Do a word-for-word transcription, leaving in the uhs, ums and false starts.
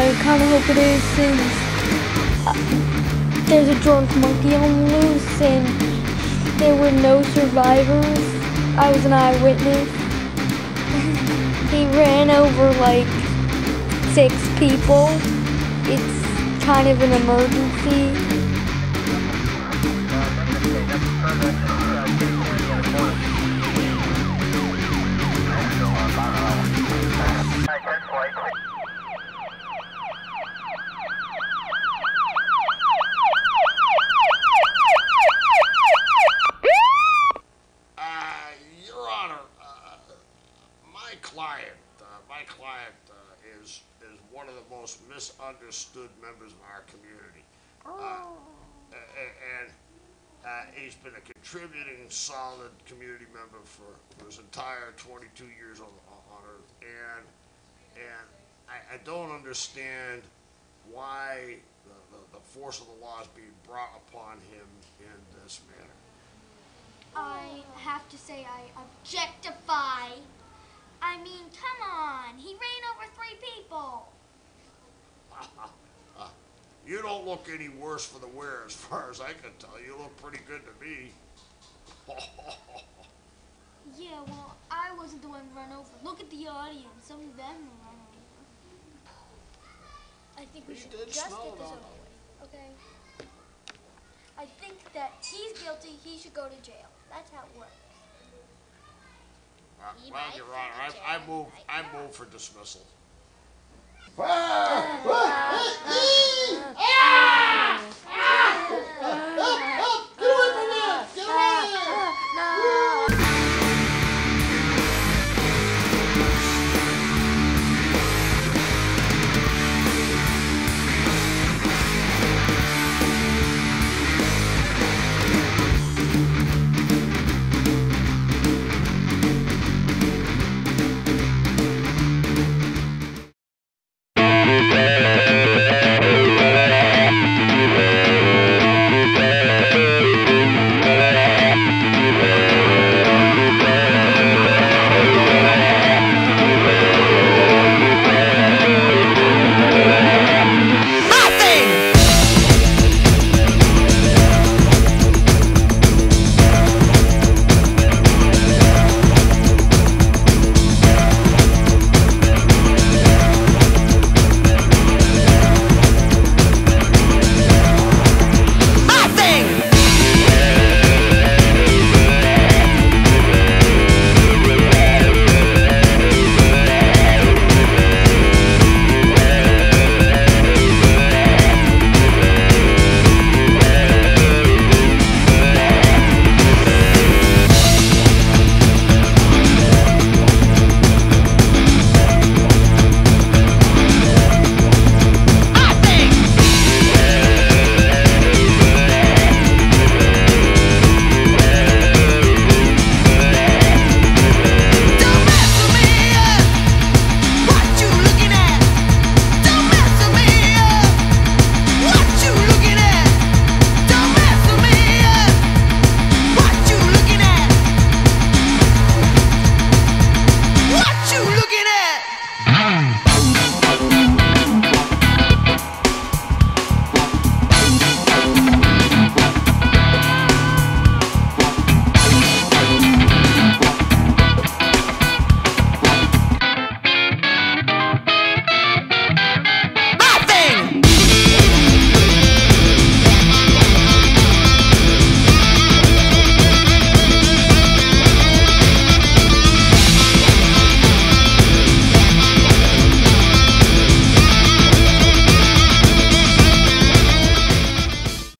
I kind of hope it is, since uh, there's a drunk monkey on the loose and there were no survivors. I was an eyewitness. He ran over like six people. It's kind of an emergency. Client, uh, my client uh, is is one of the most misunderstood members of our community, uh, and uh, he's been a contributing, solid community member for, for his entire twenty-two years on on Earth, and and I, I don't understand why the, the, the force of the law is being brought upon him in this manner. I have to say I objectify. I mean, come on. He ran over three people. You don't look any worse for the wear, as far as I can tell. You look pretty good to me. Yeah, well, I wasn't the one run over. Look at the audience. Some of them were run over. I think we He should did just smell get it this on over with, okay? I think that he's guilty. He should go to jail. That's how it works. Uh, well, Your Honor, I, I move, I move for dismissal. Ah!